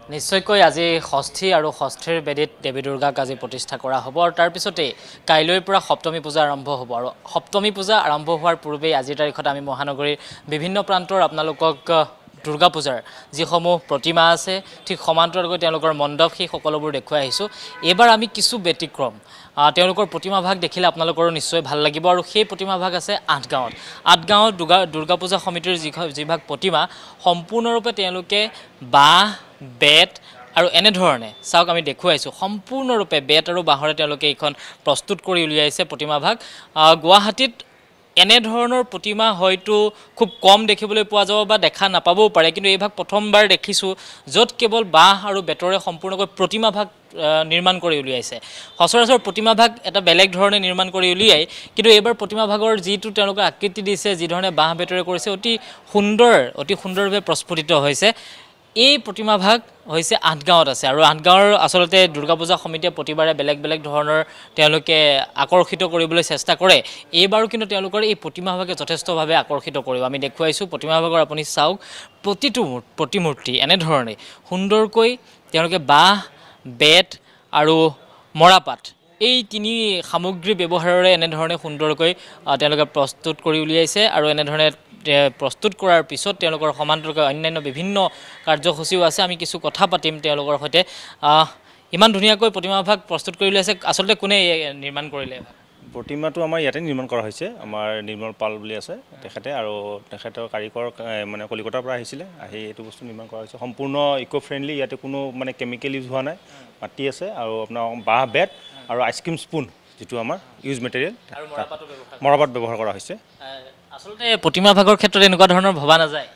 নিশ্চয়কৈ আজি ষষ্ঠী আৰু ষষ্ঠীৰ বেদীত দেৱী দুৰ্গাক আজি প্ৰতিষ্ঠা কৰা হ'ব আৰু তাৰ পিছতে কাইলৈৰ পৰা সপ্তমী পূজা আৰম্ভ হ'ব আৰু সপ্তমী পূজা আৰম্ভ হোৱাৰ পূৰ্বেই আজিৰ তাৰিখত আমি মহানগৰীৰ বিভিন্ন প্ৰান্তৰ আপোনালোকক দুৰ্গা পূজাৰ যিসমূহ প্ৰতিমা আছে ঠিক সমান্তৰালকৈ তেওঁলোকৰ মণ্ডপ সেই সকলোবোৰ দেখুৱাই আহিছোঁ। এইবাৰ আমি কিছু ব্যতিক্ৰম তেওঁলোকৰ প্ৰতিমাভাগ দেখিলে আপোনালোকৰো নিশ্চয় ভাল লাগিব আৰু সেই প্ৰতিমাভাগ আছে আঠগাঁৱত দুৰ্গা পূজা সমিতিৰ যিভাগ প্ৰতিমা সম্পূৰ্ণৰূপে তেওঁলোকে বাঁহ বেত আৰু এনেধৰণে চাওক আমি দেখুৱাইছোঁ সম্পূৰ্ণৰূপে বেত আৰু বাঁহৰে তেওঁলোকে এইখন প্ৰস্তুত কৰি উলিয়াইছে প্ৰতিমাভাগ। গুৱাহাটীত এনেধৰণৰ প্ৰতিমা হয়তো খুব কম দেখিবলৈ পোৱা যাব বা দেখা নাপাবও পাৰে, কিন্তু এইভাগ প্ৰথমবাৰ দেখিছোঁ য'ত কেৱল বাঁহ আৰু বেতৰে সম্পূৰ্ণকৈ প্ৰতিমাভাগ নিৰ্মাণ কৰি উলিয়াইছে। সচৰাচৰ প্ৰতিমাভাগ এটা বেলেগ ধৰণে নিৰ্মাণ কৰি উলিয়াই, কিন্তু এইবাৰ প্ৰতিমাভাগৰ যিটো তেওঁলোকে আকৃতি দিছে, যিধৰণে বাঁহ বেতৰে কৰিছে অতি সুন্দৰভাৱে প্ৰস্ফুটিত হৈছে। এই প্ৰতিমাভাগ হৈছে আঠগাঁৱত আছে আৰু আঠগাঁৱৰ আচলতে দুৰ্গা পূজা সমিতিয়ে প্ৰতিবাৰে বেলেগ ধৰণৰ তেওঁলোকে আকৰ্ষিত কৰিবলৈ চেষ্টা কৰে। এইবাৰো কিন্তু তেওঁলোকৰ এই প্ৰতিমাভাগে যথেষ্টভাৱে আকৰ্ষিত কৰিব। আমি দেখুৱাইছোঁ প্ৰতিমাভাগৰ আপুনি চাওক প্ৰতিটো প্ৰতিমূৰ্তি এনেধৰণে সুন্দৰকৈ তেওঁলোকে বাঁহ বেত আৰু মৰাপাট এই তিনি সামগ্ৰী ব্যৱহাৰেৰে এনেধৰণে সুন্দৰকৈ তেওঁলোকে প্ৰস্তুত কৰি উলিয়াইছে আৰু এনেধৰণে প্ৰস্তুত কৰাৰ পিছত তেওঁলোকৰ সমান্তৰালকৈ অন্যান্য বিভিন্ন কাৰ্যসূচীও আছে। আমি কিছু কথা পাতিম তেওঁলোকৰ সৈতে। ইমান ধুনীয়াকৈ প্ৰতিমাভাগ প্ৰস্তুত কৰি উলিয়াইছে, আচলতে কোনে নিৰ্মাণ কৰিলে? প্ৰতিমাটো আমাৰ ইয়াতে নিৰ্মাণ কৰা হৈছে, আমাৰ নিৰ্মল পাল বুলি আছে তেখেতে, আৰু তেখেতৰ কাৰিকৰ মানে কলিকতাৰ পৰা আহিছিলে, আহি এইটো বস্তু নিৰ্মাণ কৰা হৈছে। সম্পূৰ্ণ ইক' ফ্ৰেণ্ডলি, ইয়াতে কোনো মানে কেমিকেল ইউজ হোৱা নাই, মাটি আছে আৰু আপোনাৰ বাঁহ বেত আৰু আইচক্ৰীম স্পুন যিটো আমাৰ ইউজ মেটেৰিয়েল মৰাপাট ব্যৱহাৰ কৰা হৈছে। আচলতে প্ৰতিমাভাগৰ ক্ষেত্ৰত এনেকুৱা ধৰণৰ ভবা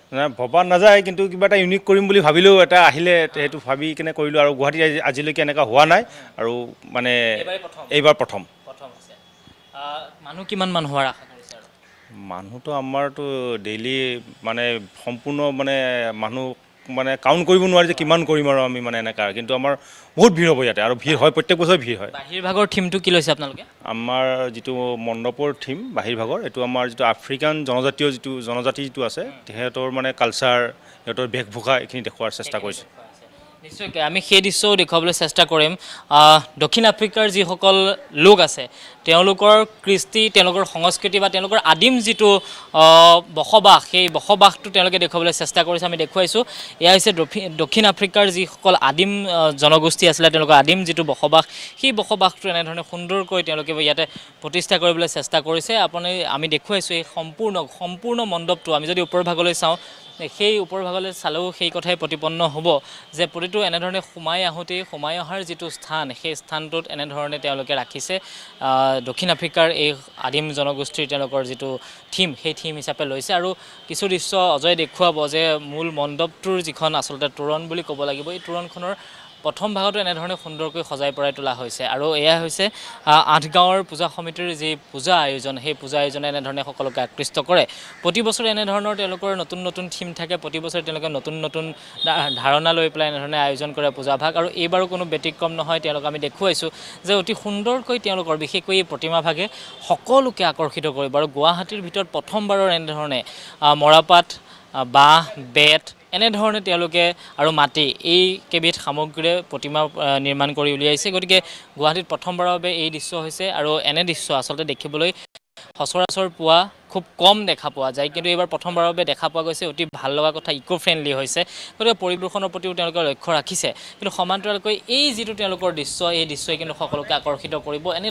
নাযায়, কিন্তু কিবা এটা ইউনিক কৰিম বুলি ভাবিলেও এটা আহিলে সেইটো ভাবি কিনে কৰিলোঁ আৰু গুৱাহাটীত আজিলৈকে এনেকুৱা হোৱা নাই আৰু মানে এইবাৰ প্ৰথম। মানুহ কিমান মান হোৱাৰ আশা কৰিছে? মানুহটো আমাৰতো ডেইলি মানে সম্পূৰ্ণ মানে মানুহ মানে কাউণ্ট কৰিব নোৱাৰি যে কিমান কৰিম আৰু আমি মানে এনেকুৱা, কিন্তু আমাৰ বহুত ভিৰ হ'ব ইয়াতে আৰু ভিৰ হয়, প্ৰত্যেক বছৰে ভিৰ হয়। বাহিৰভাগৰ থিমটো কি লৈছে আপোনালোকে? আমাৰ যিটো মণ্ডপৰ থিম বাহিৰভাগৰ, এইটো আমাৰ যিটো আফ্ৰিকান জনজাতি যিটো আছে সিহঁতৰ মানে কালচাৰ, সিহঁতৰ বেশভূষা এইখিনি দেখুওৱাৰ চেষ্টা কৰিছোঁ। নিশ্চয়কৈ আমি সেই দৃশ্যও দেখুৱাবলৈ চেষ্টা কৰিম। দক্ষিণ আফ্ৰিকাৰ যিসকল লোক আছে তেওঁলোকৰ কৃষ্টি, তেওঁলোকৰ সংস্কৃতি বা তেওঁলোকৰ আদিম যিটো বসবাস, সেই বসবাসটো তেওঁলোকে দেখুৱাবলৈ চেষ্টা কৰিছে। আমি দেখুৱাইছোঁ এয়া হৈছে দক্ষিণ আফ্ৰিকাৰ যিসকল আদিম জনগোষ্ঠী আছিলে, তেওঁলোকৰ আদিম যিটো বসবাস, সেই বসবাসটো এনেধৰণে সুন্দৰকৈ তেওঁলোকে ইয়াতে প্ৰতিষ্ঠা কৰিবলৈ চেষ্টা কৰিছে। আমি দেখুৱাইছোঁ এই সম্পূৰ্ণ মণ্ডপটো আমি যদি ওপৰ ভাগলৈ চাওঁ, সেই ওপৰ ভাগলৈ চালেও সেই কথাই প্ৰতিপন্ন হ'ব যে প্ৰতিটো এনেধৰণে সোমাই অহাৰ যিটো স্থান, সেই স্থানটোত এনেধৰণে তেওঁলোকে ৰাখিছে দক্ষিণ আফ্ৰিকাৰ এই আদিম জনগোষ্ঠীৰ তেওঁলোকৰ যিটো থিম, সেই থিম হিচাপে লৈছে। আৰু কিছু দৃশ্য অজয় দেখুৱাব যে মূল মণ্ডপটোৰ যিখন আচলতে তোৰণ বুলি ক'ব লাগিব, এই তোৰণখনৰ প্ৰথম ভাগতো এনেধৰণে সুন্দৰকৈ সজাই পৰাই তোলা হৈছে। আৰু এয়া হৈছে আঠগাঁৱৰ পূজা সমিতিৰ যি পূজা আয়োজন, সেই পূজা আয়োজনে এনেধৰণে সকলোকে আকৃষ্ট কৰে। প্ৰতি বছৰে এনেধৰণৰ তেওঁলোকৰ নতুন থিম থাকে, প্ৰতি বছৰে তেওঁলোকে নতুন ধাৰণা লৈ পেলাই এনেধৰণে আয়োজন কৰে পূজাভাগ, আৰু এইবাৰো কোনো ব্যতিক্ৰম নহয়। তেওঁলোকক আমি দেখুৱাইছোঁ যে অতি সুন্দৰকৈ তেওঁলোকৰ বিশেষকৈ এই প্ৰতিমাভাগে সকলোকে আকৰ্ষিত কৰিব আৰু গুৱাহাটীৰ ভিতৰত প্ৰথমবাৰৰ এনেধৰণে মৰাপাট, বাঁহ, বেত এনেধৰণে তেওঁলোকে আৰু মাটি এই কেইবিধ সামগ্ৰীৰে প্ৰতিমা নিৰ্মাণ কৰি উলিয়াইছে। গতিকে গুৱাহাটীত প্ৰথমবাৰৰ বাবে এই দৃশ্য হৈছে আৰু এনে দৃশ্য আচলতে দেখিবলৈ সচৰাচৰ খুব কম দেখা পোৱা যায়, কিন্তু এইবাৰ প্ৰথমবাৰৰ বাবে দেখা পোৱা গৈছে। অতি ভাল লগা কথা, ইক' ফ্ৰেণ্ডলি হৈছে, গতিকে পৰিৱেশনৰ প্ৰতিও তেওঁলোকে লক্ষ্য ৰাখিছে। কিন্তু সমান্তৰালকৈ এই যিটো তেওঁলোকৰ দৃশ্য, এই দৃশ্যই কিন্তু সকলোকে আকৰ্ষিত কৰিব।